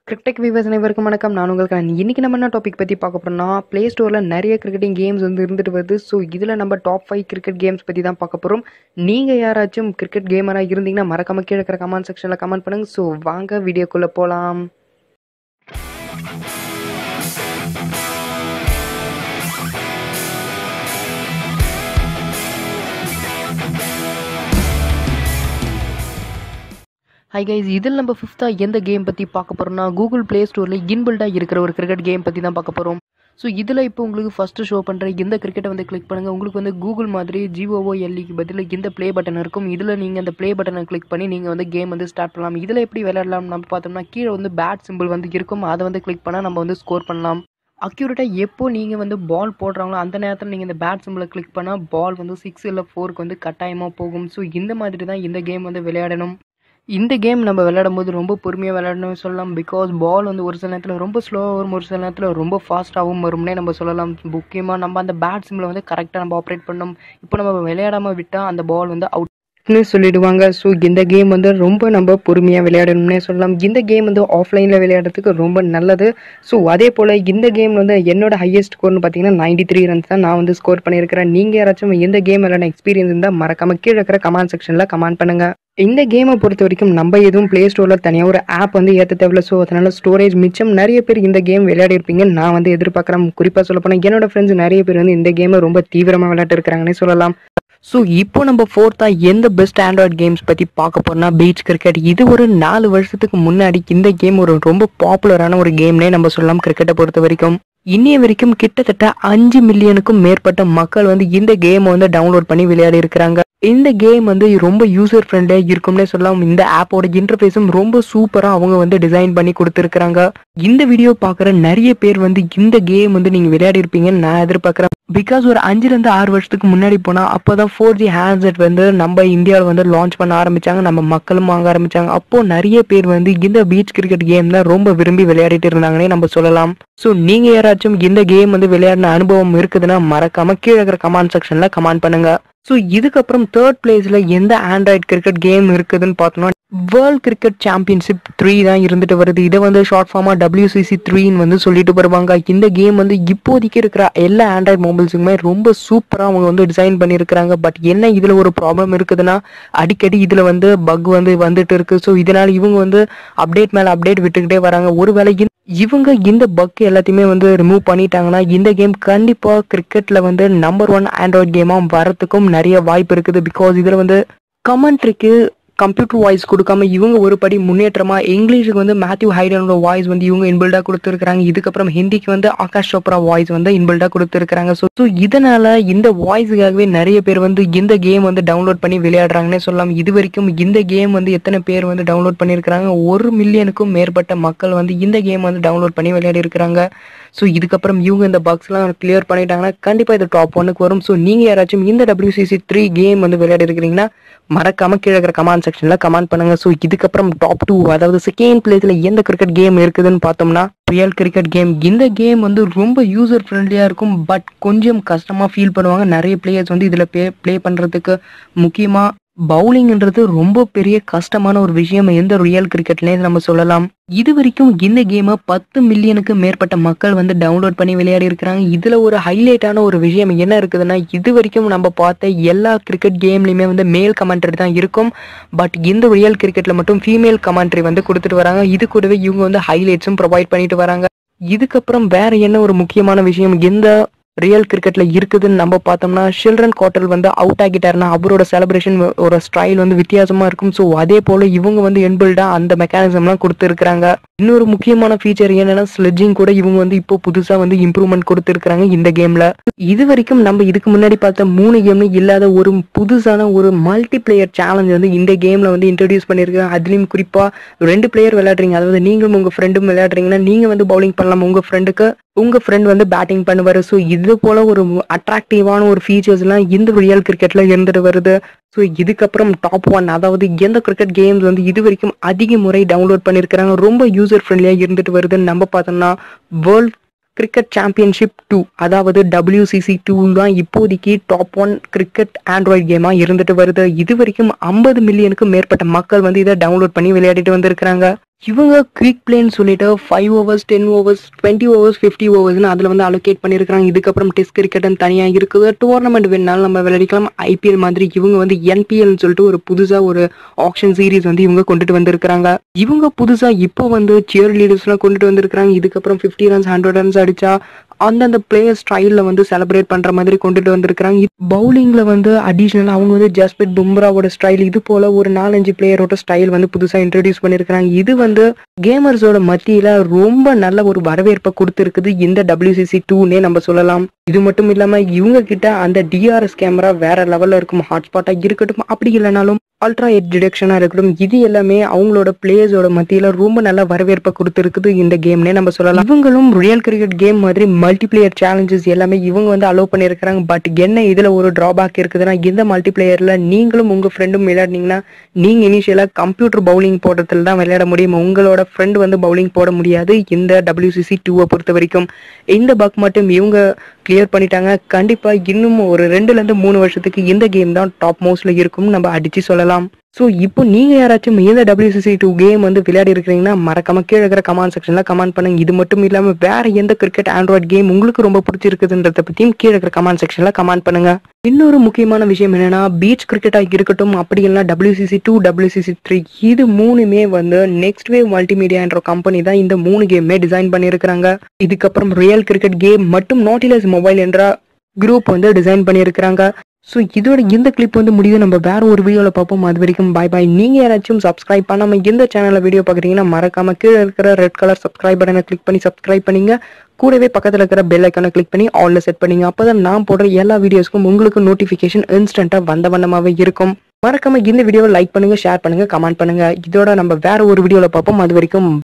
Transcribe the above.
CricTech viewers அனைவருக்கும் வணக்கம். நான் உங்கள் கண். இன்னைக்கு நம்ம என்ன டாபிக் பற்றி பார்க்க போகிறோம்னா, ப்ளே ஸ்டோரில் நிறைய கிரிக்கெட்டிங் கேம்ஸ் வந்து இருந்துட்டு வருது. ஸோ இதில் நம்ம டாப் 5 கிரிக்கெட் கேம்ஸ் பற்றி தான் பார்க்க போகிறோம். நீங்கள் யாராச்சும் கிரிக்கெட் கேமராக இருந்தீங்கன்னா மறக்காம கீழே இருக்கிற கமெண்ட் செக்ஷனில் கமெண்ட் பண்ணுங்கள். ஸோ வாங்க வீடியோக்குள்ளே போகலாம். ஹை கைஸ், இதில் நம்ம 5th எந்த கேம் பற்றி பார்க்க போகிறோம்னா, கூகுள் ப்ளே ஸ்டோரில் இன்பில்டாக இருக்கிற ஒரு கிரிக்கெட் கேம் பற்றி தான் பார்க்க போகிறோம். ஸோ இதில் இப்போ உங்களுக்கு ஃபஸ்ட்டு ஷோ பண்ணுற இந்த கிரிக்கெட்டை வந்து கிளிக் பண்ணுங்கள். உங்களுக்கு வந்து கூகுள் மாதிரி GOOLEக்கு பதில் இந்த ப்ளே பட்டன் இருக்கும். இதில் நீங்கள் அந்த ப்ளே பட்டனை கிளிக் பண்ணி நீங்கள் வந்து கேம் வந்து ஸ்டார்ட் பண்ணலாம். இதில் எப்படி விளையாடலாம் நம்ம பார்த்தோம்னா, கீழே வந்து பேட் சிம்பிள் வந்து இருக்கும். அதை வந்து கிளிக் பண்ணால் நம்ம வந்து ஸ்கோர் பண்ணலாம். அக்யூரேட்டாக எப்போ நீங்கள் வந்து பால் போடுறாங்களோ அந்த நேரத்தில் நீங்கள் இந்த பேட் சிம்பிளை கிளிக் பண்ணால் பால் வந்து 6 இல்லை 4க்கு வந்து கட்டாயமாக போகும். ஸோ இந்த மாதிரி தான் இந்த கேம் வந்து விளையாடணும். இந்த கேம் நம்ம விளையாடும் போது ரொம்ப பொறுமையாக விளையாடணும்னு சொல்லலாம். பிகாஸ் பால் வந்து ஒரு சில நேரத்தில் ரொம்ப ஸ்லோவாக வரும், ஒரு சில நேரத்தில் ரொம்ப ஃபாஸ்ட்டாகவும் வரும்னே நம்ம சொல்லலாம். முக்கியமாக நம்ம அந்த பேட் சிம்பிளை வந்து கரெக்டாக நம்ம ஆப்ரேட் பண்ணணும். இப்போ நம்ம விளையாடாமல் விட்டால் அந்த பால் வந்து அவுட்னு சொல்லிடுவாங்க. ஸோ இந்த கேம் வந்து ரொம்ப நம்ம பொறுமையாக விளையாடணும்னே சொல்லலாம். இந்த கேம் வந்து ஆஃப்லைனில் விளையாடுறதுக்கு ரொம்ப நல்லது. ஸோ அதே போல் இந்த கேம் வந்து என்னோட ஹையஸ்ட் ஸ்கோர்னு பார்த்தீங்கன்னா 93 ரன்ஸ் தான் நான் வந்து ஸ்கோர் பண்ணியிருக்கிறேன். நீங்கள் யாராச்சும் இந்த கேம் விளையாட எக்ஸ்பீரியன்ஸ் இருந்தால் மறக்காம கீழே இருக்கிற கமெண்ட் செக்ஷனில் கமெண்ட் பண்ணுங்கள். இந்த கேமை பொறுத்த வரைக்கும் நம்ம எதுவும் ப்ளே ஸ்டோரில் தனியாக ஒரு ஆப் வந்து ஏற்ற தேவையில்ல. ஸோ அதனால ஸ்டோரேஜ் மிச்சம். நிறைய பேர் இந்த கேம் விளையாடி இருப்பீங்கன்னு நான் வந்து எதிர்பார்க்குறேன். குறிப்பாக சொல்ல போனால் என்னோட ஃப்ரெண்ட்ஸ் நிறைய பேர் வந்து இந்த கேமை ரொம்ப தீவிரமாக விளையாட்டு இருக்கிறாங்கன்னே சொல்லலாம். ஸோ இப்போ நம்ம 4th எந்த பெஸ்ட் ஆண்ட்ராய்ட் கேம்ஸ் பற்றி பார்க்க போறோம்னா, பீச் கிரிக்கெட். இது ஒரு 4 வருஷத்துக்கு முன்னாடி இந்த கேம் ஒரு ரொம்ப பாப்புலரான ஒரு கேம்னே நம்ம சொல்லலாம். கிரிக்கெட்டை பொறுத்த வரைக்கும் இன்னைய வரைக்கும் கிட்டத்தட்ட 5 மில்லியனுக்கும் மேற்பட்ட மக்கள் வந்து இந்த கேமை வந்து டவுன்லோட் பண்ணி விளையாடி இருக்கிறாங்க. இந்த கேம் வந்து ரொம்ப யூசர் ஃப்ரெண்ட்லியாக இருக்கும்னே சொல்லலாம். இந்த ஆப்போட இன்டர்ஃபேஸும் ரொம்ப சூப்பராக அவங்க வந்து டிசைன் பண்ணி கொடுத்துருக்காங்க. இந்த வீடியோ பார்க்குற நிறைய பேர் வந்து இந்த கேம் வந்து நீங்கள் விளையாடி இருப்பீங்கன்னு நான் எதிர்பார்க்குறேன். பிகாஸ் ஒரு 5 to 6 வருஷத்துக்கு முன்னாடி போனால் அப்போ தான் 4G ஹேண்ட்செட் வந்து நம்ம இந்தியாவில் வந்து லான்ச் பண்ண ஆரம்பித்தாங்க. நம்ம மக்களும் வாங்க ஆரம்பித்தாங்க. அப்போது நிறைய பேர் வந்து இந்த பீச் கிரிக்கெட் கேம் தான் ரொம்ப விரும்பி விளையாடிட்டு இருந்தாங்கன்னே நம்ம சொல்லலாம். ஸோ நீங்கள் யாராச்சும் இந்த கேம் வந்து விளையாடின அனுபவம் இருக்குதுன்னா மறக்காம கீழே இருக்கிற கமெண்ட் செக்ஷனில் கமெண்ட் பண்ணுங்க. ஸோ இதுக்கப்புறம் 3rd பிளேஸில் எந்த ஆண்ட்ராய்ட் கிரிக்கெட் கேம் இருக்குதுன்னு பார்த்தோம்னா, வேர்ல்ட் கிரிக்கெட் சாம்பியன்ஷிப் 3 தான் இருந்துட்டு வருது. இதை வந்து ஷார்ட் ஃபார்மாக WCC3 வந்து சொல்லிட்டு வருவாங்க. இந்த கேம் வந்து இப்போதைக்கு இருக்கிற எல்லா ஆண்ட்ராய்ட் மொபைல்ஸுக்குமே ரொம்ப சூப்பராக அவங்க வந்து டிசைன் பண்ணியிருக்கிறாங்க. பட் என்ன இதில் ஒரு ப்ராப்ளம் இருக்குதுன்னா, அடிக்கடி இதில் வந்து பக் வந்து வந்துட்டு இருக்கு. ஸோ இதனால் இவங்க வந்து அப்டேட் மேலே அப்டேட் விட்டுக்கிட்டே வராங்க. ஒருவேளை இவங்க இந்த பக் எல்லாத்தையுமே வந்து ரிமூவ் பண்ணிட்டாங்கன்னா இந்த கேம் கண்டிப்பாக கிரிக்கெட்டில் வந்து நம்பர் 1 ஆண்ட்ராய்ட் கேமாக வரத்துக்கும் நிறைய வாய்ப்பு இருக்குது. பிகாஸ் இதில் வந்து கமெண்ட்ரிக்கு கம்ப்யூட்டர் வாய்ஸ் கொடுக்காம இவங்க ஒரு படி முன்னேற்றமா இங்கிலீஷுக்கு வந்து மேத்யூ ஹைடனோட வாய்ஸ் வந்து இவங்க இன்பில்டா கொடுத்துருக்காங்க. இதுக்கப்புறம் ஹிந்திக்கு வந்து ஆகாஷ் சோப்ரா வாய்ஸ் வந்து இன்பில்டா கொடுத்துருக்காங்க. ஸோ இதனால இந்த வாய்ஸுக்காகவே நிறைய பேர் வந்து இந்த கேம் வந்து டவுன்லோட் பண்ணி விளையாடுறாங்கன்னே சொல்லலாம். இது வரைக்கும் இந்த கேம் வந்து எத்தனை பேர் வந்து டவுன்லோட் பண்ணியிருக்கிறாங்க, 1 மில்லியனுக்கும் மேற்பட்ட மக்கள் வந்து இந்த கேம் வந்து டவுன்லோட் பண்ணி விளையாடி இருக்கிறாங்க. ஸோ இதுக்கப்புறம் இவங்க இந்த பக்ஸ்லாம் கிளியர் பண்ணிட்டாங்கன்னா கண்டிப்பாக இது டாப் 1க்கு வரும். ஸோ நீங்கள் யாராச்சும் இந்த WCC3 கேம் வந்து விளையாடி இருக்கிறீங்கன்னா மறக்காம கீழே இருக்கிற கமெண்ட் செக்ஷன்ல கமெண்ட் பண்ணுங்க. ஸோ இதுக்கப்புறம் டாப் 2 அதாவது 2nd பிளேஸ்ல எந்த கிரிக்கெட் கேம் இருக்குதுன்னு பார்த்தோம்னா, ரியல் கிரிக்கெட் கேம். இந்த கேம் வந்து ரொம்ப யூசர் ஃப்ரெண்ட்லியா இருக்கும். பட் கொஞ்சம் கஷ்டமா ஃபீல் பண்ணுவாங்க நிறைய பிளேயர்ஸ் வந்து இதில் ப்ளே பண்றதுக்கு. முக்கியமா பவுலிங்ன்றது ரொம்ப பெரிய கஷ்டமான ஒரு விஷயம் எந்த ரியல் கிரிக்கெட்லேயே நம்ம சொல்லலாம். இது வரைக்கும் இந்த கேமை 10 மில்லியனுக்கு மேற்பட்ட மக்கள் வந்து டவுன்லோட் பண்ணி விளையாடி இருக்கிறாங்க. இதுல ஒரு ஹைலைட்டான ஒரு விஷயம் என்ன இருக்குதுன்னா, இது வரைக்கும் நம்ம பார்த்த எல்லா கிரிக்கெட் கேம்லயுமே வந்து மேல் கமெண்ட்ரி தான் இருக்கும். பட் இந்த ரியல் கிரிக்கெட்ல மட்டும் ஃபீமேல் கமெண்ட்ரி வந்து கொடுத்துட்டு வராங்க. இது கூடவே இவங்க வந்து ஹைலைட்ஸும் ப்ரொவைட் பண்ணிட்டு வராங்க. இதுக்கப்புறம் வேற என்ன ஒரு முக்கியமான விஷயம் எந்த ரியல் கிரிக்கெட்ல இருக்குதுன்னு நம்ம பார்த்தோம்னா, ஷில்ட்ரன் காட்டல் வந்து அவுட் ஆகிட்டாருன்னா அவரோட செலிப்ரேஷன் ஒரு ஸ்டைல் வந்து வித்தியாசமா இருக்கும். ஸோ அதே போல இவங்க வந்து இன்பில்டா அந்த மெக்கானிசம்லாம் கொடுத்துருக்காங்க. இன்னொரு முக்கியமான ஃபீச்சர் என்னன்னா, ஸ்லெட்ஜிங் கூட இவங்க வந்து இப்போ புதுசா வந்து இம்ப்ரூவ்மெண்ட் கொடுத்துருக்காங்க இந்த கேம்ல. இது வரைக்கும் நம்ம இதுக்கு முன்னாடி பார்த்த 3 கேம்ல இல்லாத ஒரு புதுசான ஒரு மல்டி பிளேயர் சேலஞ்ச் வந்து இந்த கேம்ல வந்து இன்ட்ரடியூஸ் பண்ணிருக்காங்க. அதுலயும் குறிப்பா 2 பிளேயர் விளையாடுறீங்க, அதாவது நீங்களும் உங்க ஃப்ரெண்டும் விளையாடுறீங்கன்னா நீங்க வந்து பவுலிங் பண்ணலாம், உங்க ஃப்ரெண்ட் வந்து பேட்டிங் பண்ணுவாரு. ஸோ இது போல ஒரு அட்ராக்டிவான ஒரு ஃபீச்சர்ஸ் எல்லாம் இந்த ரியல் கிரிக்கெட்ல இருந்துட்டு வருது. ஸோ இதுக்கப்புறம் டாப் 1 அதாவது எந்த கிரிக்கெட் கேம்ஸ் வந்து இது வரைக்கும் அதிக முறை டவுன்லோட் பண்ணியிருக்கிறாங்க, ரொம்ப யூசர் ஃப்ரெண்ட்லியா இருந்துட்டு வருதுன்னு நம்ம பார்த்தோம்னா, வேர்ல்ட் கிரிக்கெட் சாம்பியன்ஷிப் 2 அதாவது WCC2 தான் இப்போதைக்கு டாப் 1 கிரிக்கெட் ஆண்ட்ராய்ட் கேமா இருந்துட்டு வருது. இது வரைக்கும் 50 மில்லியனுக்கும் மேற்பட்ட மக்கள் வந்து இதை டவுன்லோட் பண்ணி விளையாடிட்டு வந்திருக்கிறாங்க. இவங்க குயிக் பிளேன்னு சொல்லிட்டு 5 ஓவர்ஸ் 10 ஓவர்ஸ் 20 ஓவர்ஸ் 50 ஓவர்ஸ்னு அதில் வந்து அலோகேட் பண்ணியிருக்காங்க. இதுக்கப்புறம் டெஸ்ட் கிரிக்கெட்னு தனியாக இருக்குது. டோர்னமெண்ட் வேணாலும் நம்ம விளையாடிக்கலாம். ஐபிஎல் மாதிரி இவங்க வந்து என்பிஎல்னு சொல்லிட்டு ஒரு புதுசாக ஒரு ஆக்ஷன் சீரீஸ் வந்து இவங்க கொண்டுட்டு வந்திருக்காங்க. இவங்க புதுசாக இப்போ வந்து சியர் லீடர்ஸ்லாம் கொண்டுட்டு வந்திருக்காங்க. இதுக்கப்புறம் 50 ரன்ஸ் 100 ரன்ஸ் அடிச்சா அந்தந்த பிளேயர் ஸ்டைலில் வந்து செலிப்ரேட் பண்ணுற மாதிரி கொண்டுட்டு வந்திருக்கிறாங்க. பவுலிங்கில் வந்து அடிஷ்னலாக அவங்க வந்து ஜஸ்பிரித் பும்ராவோட ஸ்டைல் இது போல் ஒரு 4-5 பிளேயரோட ஸ்டைல் வந்து புதுசாக இன்ட்ரடியூஸ் பண்ணியிருக்கிறாங்க. இது வந்து கேமர்ஸோட மத்தியில் ரொம்ப நல்ல ஒரு வரவேற்பை கொடுத்துருக்குது இந்த WCC2னே நம்ம சொல்லலாம். இது மட்டும் இல்லாமல் இவங்க கிட்ட அந்த டிஆர்எஸ் கேமரா வேற லெவலில் இருக்கும். ஹாட்ஸ்பாட்டாக இருக்கட்டும், அப்படி இல்லைனாலும் அல்ட்ரா எட் டிடெக்ஷனாக இருக்கட்டும், இது எல்லாமே அவங்களோட பிளேயர்ஸோட மத்தியில் ரொம்ப நல்ல வரவேற்பை கொடுத்துருக்குது இந்த கேம்னே நம்ம சொல்லலாம். இவங்களும் ரியல் கிரிக்கெட் கேம் மாதிரி மல்டிபிளேயர் சேலஞ்சஸ் எல்லாமே இவங்க வந்து அலோவ் பண்ணியிருக்கிறாங்க. பட் என்ன இதில் ஒரு டிராபேக் இருக்குதுன்னா, இந்த மல்டிபிளேயரில் நீங்களும் உங்கள் ஃப்ரெண்டும் விளையாடினீங்கன்னா நீங்கள் இனிஷியலாக கம்ப்யூட்டர் பவுலிங் போடுறதுல தான் விளையாட முடியும். உங்களோட ஃப்ரெண்ட் வந்து பவுலிங் போட முடியாது இந்த WCC2 பொறுத்த வரைக்கும். இந்த பக் மட்டும் இவங்க கிளியர் பண்ணிட்டாங்க. கண்டிப்பாக இன்னும் ஒரு 2-3 வருஷத்துக்கு இந்த கேம் தான் டாப் மோஸ்ட்ல இருக்கும்னு நம்ம அடிச்சு சொல்லலாம். ஸோ இப்போ நீங்கள் யாராச்சும் இந்த WCC2 கேம் வந்து விளையாடி இருக்கிறீங்கன்னா மறக்காம கீழே இருக்கிற கமெண்ட் செக்ஷனில் கமெண்ட் பண்ணுங்க. இது மட்டும் இல்லாமல் வேற எந்த கிரிக்கெட் ஆண்ட்ராய்ட் கேம் உங்களுக்கு ரொம்ப பிடிச்சிருக்குதுன்றத பற்றியும் கீழே இருக்கிற கமெண்ட் செக்ஷனில் கமெண்ட் பண்ணுங்க. இன்னொரு முக்கியமான விஷயம் என்னன்னா, பீச் கிரிக்கெட்டாக இருக்கட்டும், அப்படி இல்லைனா WCC2 WCC3 இது மூணுமே வந்து நெக்ஸ்ட் வேவ் மல்டிமீடியா என்ற கம்பெனி தான் இந்த 3 கேமே டிசைன் பண்ணியிருக்கிறாங்க. இதுக்கப்புறம் ரியல் கிரிக்கெட் கேம் மற்றும் நாட்டிலஸ் மொபைல் என்ற குரூப் வந்து டிசைன் பண்ணியிருக்கிறாங்க. ஸோ இதோட இந்த கிளிப் வந்து முடிவு. நம்ம வேற ஒரு வீடியோவில் பார்ப்போம். அது வரைக்கும் பாய் பாய். நீங்கள் யாராச்சும் சப்ஸ்கிரைப் பண்ணாமல் இந்த சேனலில் வீடியோ பார்க்குறீங்கன்னா மறக்காம கீழே இருக்கிற ரெட் கலர் சப்ஸ்கிரைப் பட்டனை கிளிக் பண்ணி சப்ஸ்கிரைப் பண்ணிங்க. கூடவே பக்கத்தில் இருக்கிற பெல் ஐக்கானை கிளிக் பண்ணி ஆல்ல செட் பண்ணிங்க. அப்போ தான் நான் போடுற எல்லா வீடியோஸ்க்கும் உங்களுக்கு நோட்டிஃபிகேஷன் இன்ஸ்டண்ட்டாக வந்த வண்ணமாகவே இருக்கும். மறக்காம இந்த வீடியோவை லைக் பண்ணுங்க, ஷேர் பண்ணுங்க, கமெண்ட் பண்ணுங்க. இதோட நம்ம வேற ஒரு வீடியோவில் பார்ப்போம். அது வரைக்கும்